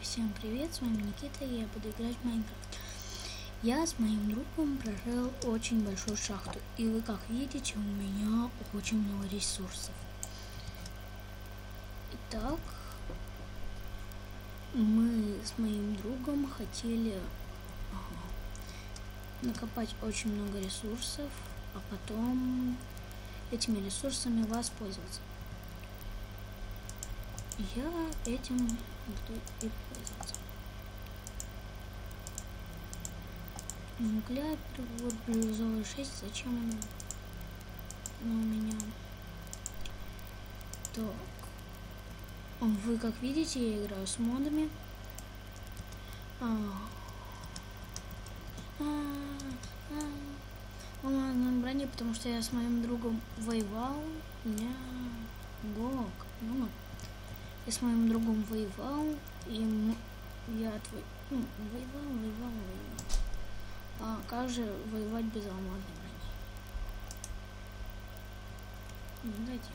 Всем привет, с вами Никита, и я буду играть в Майнкрафт. Я с моим другом прорыл очень большую шахту, и вы как видите, у меня очень много ресурсов. Итак, мы с моим другом хотели накопать очень много ресурсов, а потом этими ресурсами воспользоваться. Я этим буду и пользоваться. Угля, вот бирюзовый 6, зачем оно у меня? Так, вы как видите, я играю с модами. Он на броне, потому что я с моим другом воевал. У меня блок. Я с моим другом воевал, и я воевал. А как же воевать без алмазной брони? Дайте.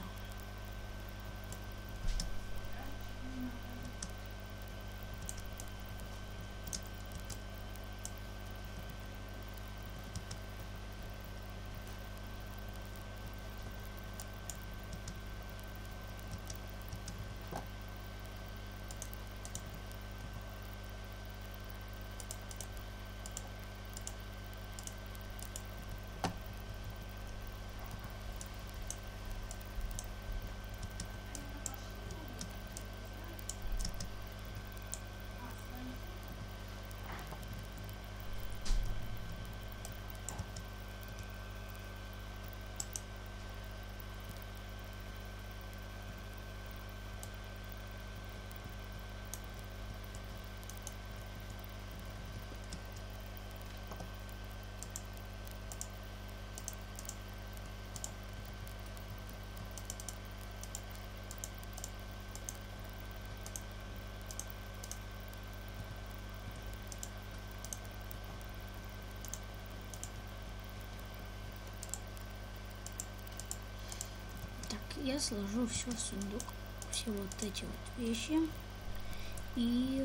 Я сложу все в сундук, все вот эти вот вещи, и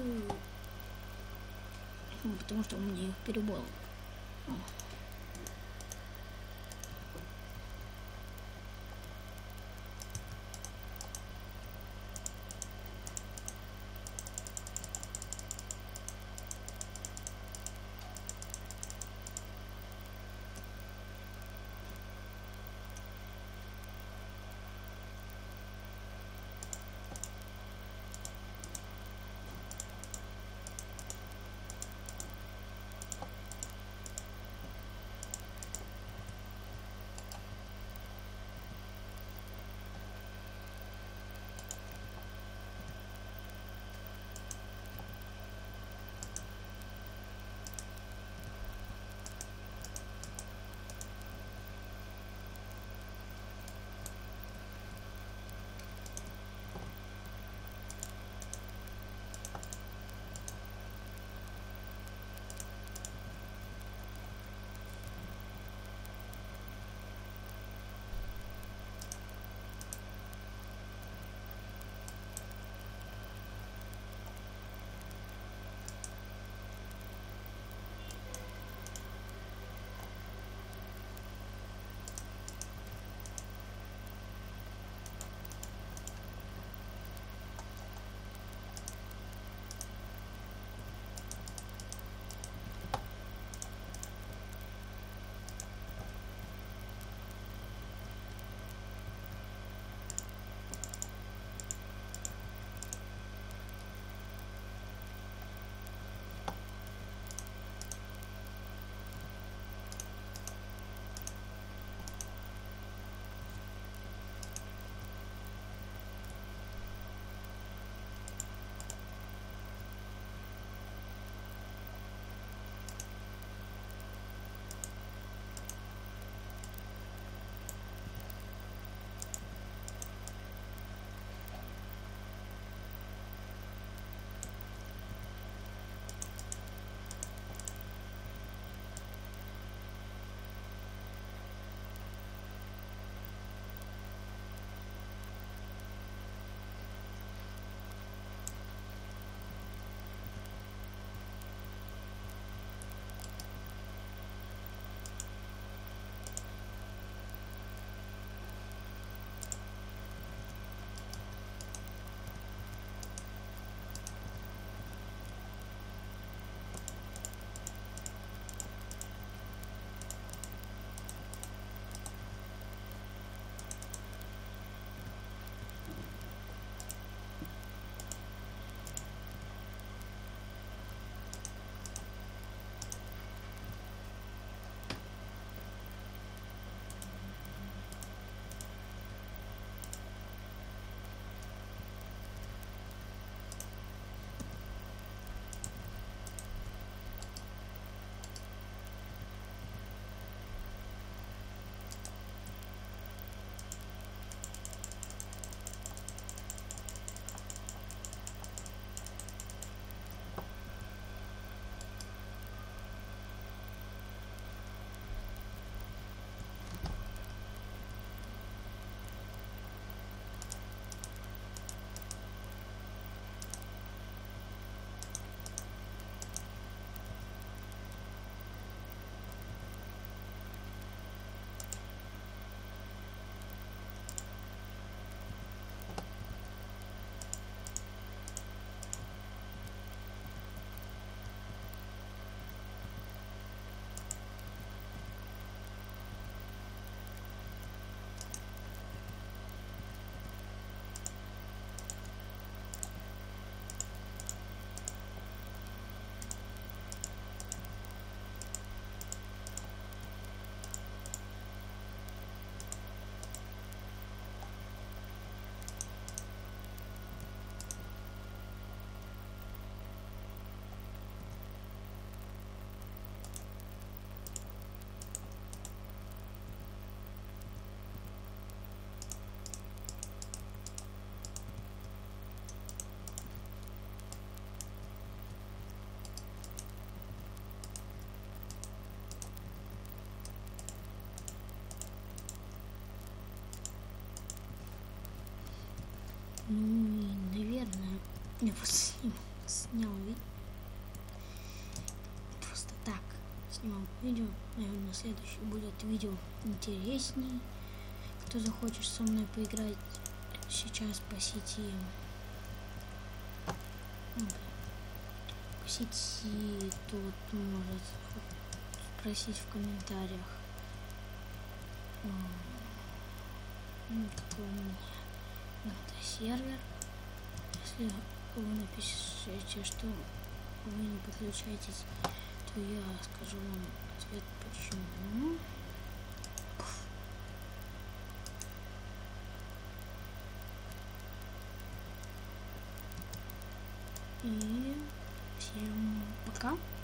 потому что у меня их перебор. Я просто снял видео. Просто так снимал видео. Наверное, следующее будет видео интересней. Кто захочет со мной поиграть сейчас по сети. По сети тут может спросить в комментариях. Какой у меня надо сервер. Если вы напишите, что вы не подключаетесь, то я скажу вам ответ почему. И всем пока.